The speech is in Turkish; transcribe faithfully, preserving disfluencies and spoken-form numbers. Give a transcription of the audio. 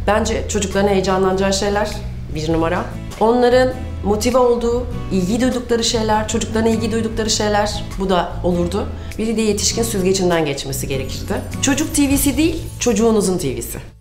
Bence çocukların heyecanlanacağı şeyler bir numara. Onların motive olduğu, ilgi duydukları şeyler, çocukların ilgi duydukları şeyler bu da olurdu. Biri de yetişkin süzgecinden geçmesi gerekirdi. Çocuk T V'si değil, çocuğunuzun T V'si.